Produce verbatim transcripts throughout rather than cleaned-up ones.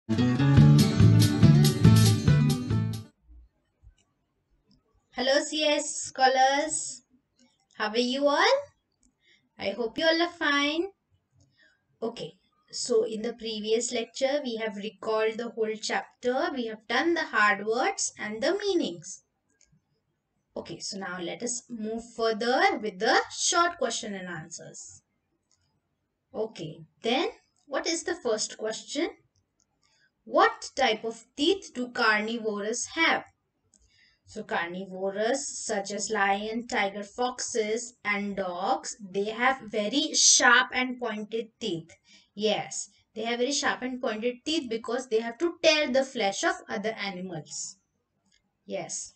Hello C S scholars, how are you all? I hope you all are fine. Okay, so in the previous lecture we have recalled the whole chapter, we have done the hard words and the meanings. Okay, so now let us move further with the short question and answers. Okay, then what is the first question? What type of teeth do carnivores have? So carnivores such as lion, tiger, foxes and dogs, they have very sharp and pointed teeth. Yes, they have very sharp and pointed teeth because they have to tear the flesh of other animals. Yes,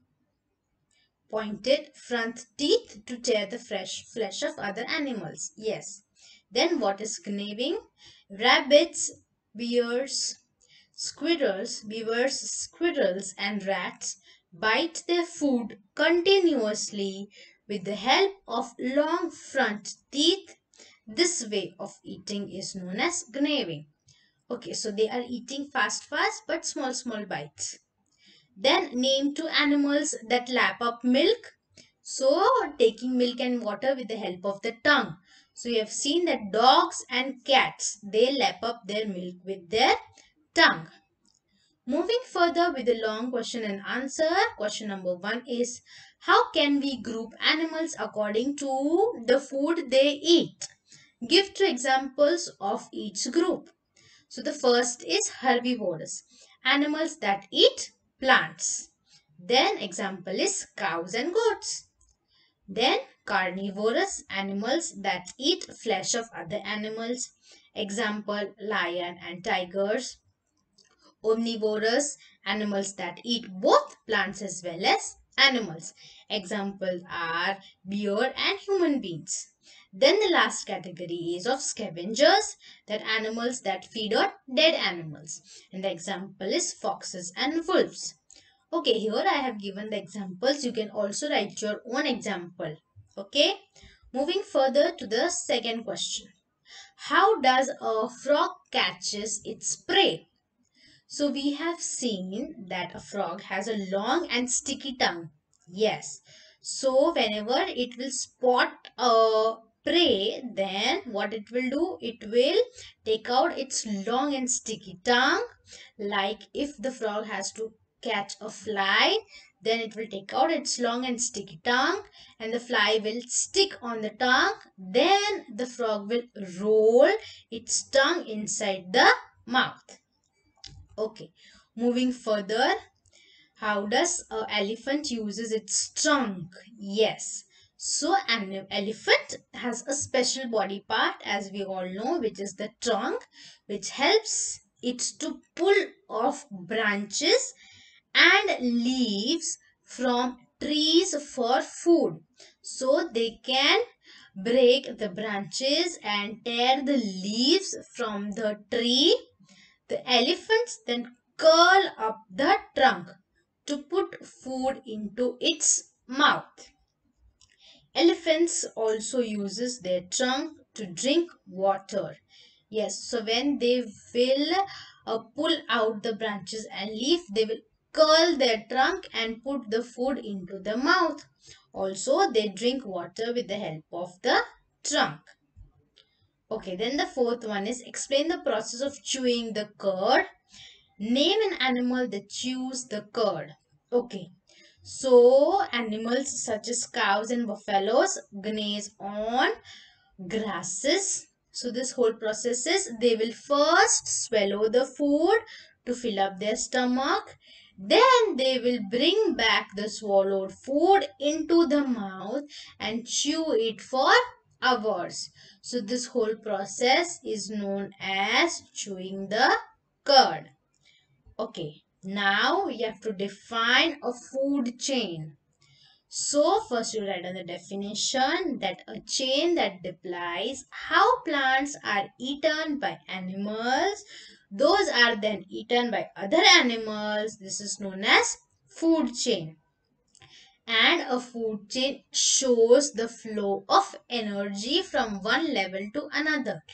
pointed front teeth to tear the fresh flesh of other animals. Yes. Then what is gnawing? Rabbits, bears, squirrels, beavers, squirrels, and rats bite their food continuously with the help of long front teeth. This way of eating is known as gnawing. Okay, so they are eating fast, fast, but small, small bites. Then name two animals that lap up milk. So taking milk and water with the help of the tongue. So you have seen that dogs and cats, they lap up their milk with their tongue. Moving further with the long question and answer, question number one is, how can we group animals according to the food they eat? Give two examples of each group. So the first is herbivores, animals that eat plants. Then example is cows and goats. Then carnivorous, animals that eat flesh of other animals. Example lion and tigers. Omnivorous, animals that eat both plants as well as animals. Examples are bear and human beings. Then the last category is of scavengers, that animals that feed on dead animals. And the example is foxes and wolves. Okay, here I have given the examples. You can also write your own example. Okay, moving further to the second question. How does a frog catches its prey? So we have seen that a frog has a long and sticky tongue. Yes. So whenever it will spot a prey, then what it will do? It will take out its long and sticky tongue. Like if the frog has to catch a fly, then it will take out its long and sticky tongue and the fly will stick on the tongue. Then the frog will roll its tongue inside the mouth. Okay, moving further, how does an elephant uses its trunk? Yes. So an elephant has a special body part, as we all know, which is the trunk, which helps it to pull off branches and leaves from trees for food. So they can break the branches and tear the leaves from the tree. The elephants then curl up the trunk to put food into its mouth. Elephants also uses their trunk to drink water. Yes, so when they will uh, pull out the branches and leaf, they will curl their trunk and put the food into the mouth. Also, they drink water with the help of the trunk. Okay, then the fourth one is explain the process of chewing the curd. Name an animal that chews the curd. Okay. So, animals such as cows and buffaloes graze on grasses. So, this whole process is they will first swallow the food to fill up their stomach. Then they will bring back the swallowed food into the mouth and chew it for hours. So, this whole process is known as chewing the curd. Okay, now we have to define a food chain. So first you write on the definition that a chain that implies how plants are eaten by animals. Those are then eaten by other animals. This is known as food chain. And a food chain shows the flow of energy from one level to another.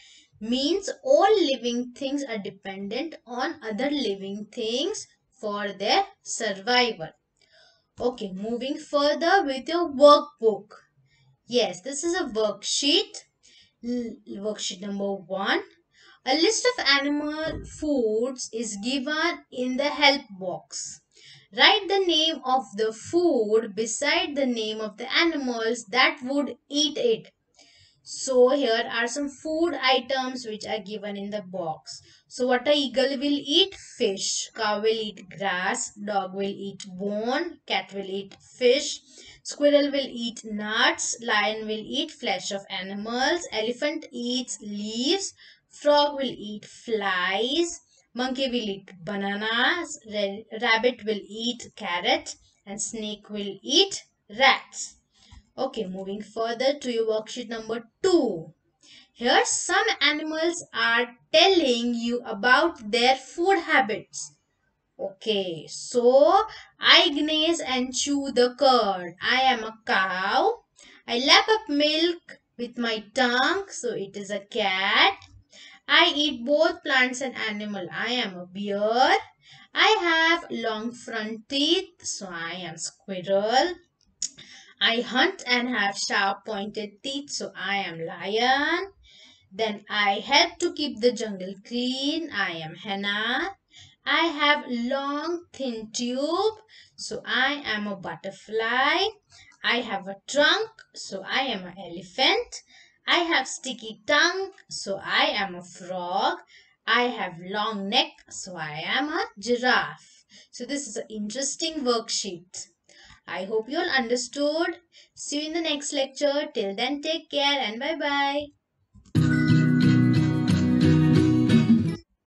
means all living things are dependent on other living things for their survival. Okay, moving further with your workbook. Yes, this is a worksheet. L- worksheet number one. A list of animal foods is given in the help box. Write the name of the food beside the name of the animals that would eat it. So here are some food items which are given in the box. So what a eagle will eat? Fish. Cow will eat grass. Dog will eat bone. Cat will eat fish. Squirrel will eat nuts. Lion will eat flesh of animals. Elephant eats leaves. Frog will eat flies. Monkey will eat bananas. Ra- Rabbit will eat carrot. And snake will eat rats. Okay, moving further to your worksheet number two. Here some animals are telling you about their food habits. Okay, so I graze and chew the curd. I am a cow. I lap up milk with my tongue, so it is a cat. I eat both plants and animal. I am a bear. I have long front teeth, so I am squirrel. I hunt and have sharp pointed teeth, so I am lion. Then I help to keep the jungle clean. I am henna. I have long thin tube, so I am a butterfly. I have a trunk, so I am an elephant. I have sticky tongue, so I am a frog. I have long neck, so I am a giraffe. So this is an interesting worksheet. I hope you all understood. See you in the next lecture. Till then, take care and bye bye.